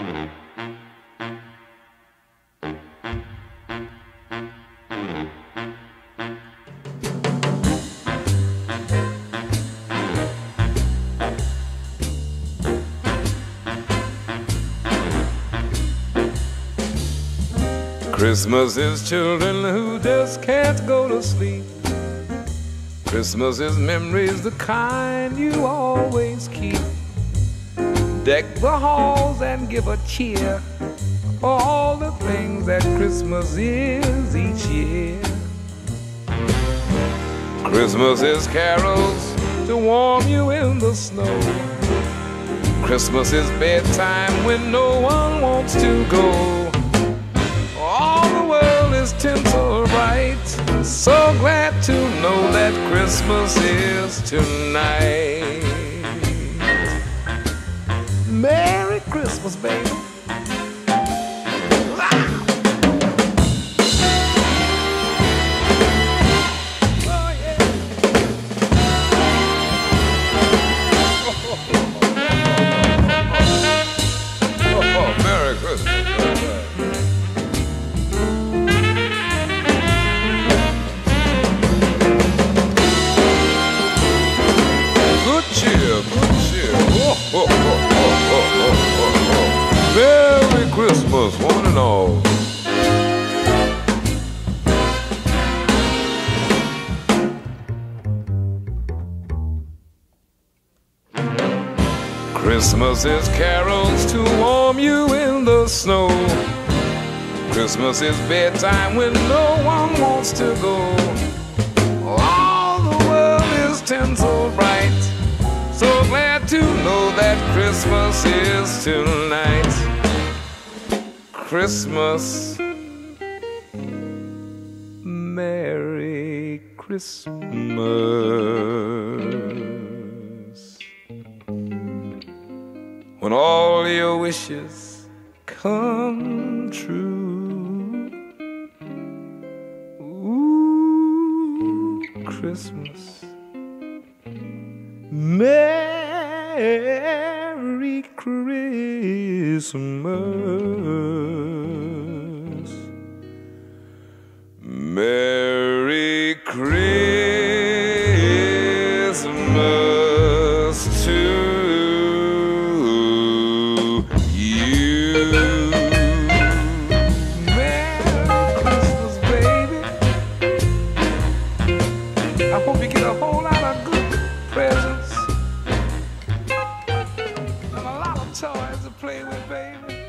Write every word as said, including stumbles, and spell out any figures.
Christmas is children who just can't go to sleep. Christmas is memories, the kind you always keep. Deck the halls and give a cheer for all the things that Christmas is each year. Christmas is carols to warm you in the snow. Christmas is bedtime when no one wants to go. All the world is tinsel bright. So glad to know that Christmas is tonight. Merry Christmas, baby. Oh, oh, oh, oh, oh, oh. Merry Christmas, one and all. Christmas is carols to warm you in the snow. Christmas is bedtime when no one wants to go. All the world is tinsel bright. So glad to know that Christmas is tonight. Christmas, Merry Christmas. When all your wishes come true. Ooh, Christmas. Merry Christmas. Merry Christmas to you. Merry Christmas, baby. I hope you get a whole lot of good presents. Toys to play with, baby.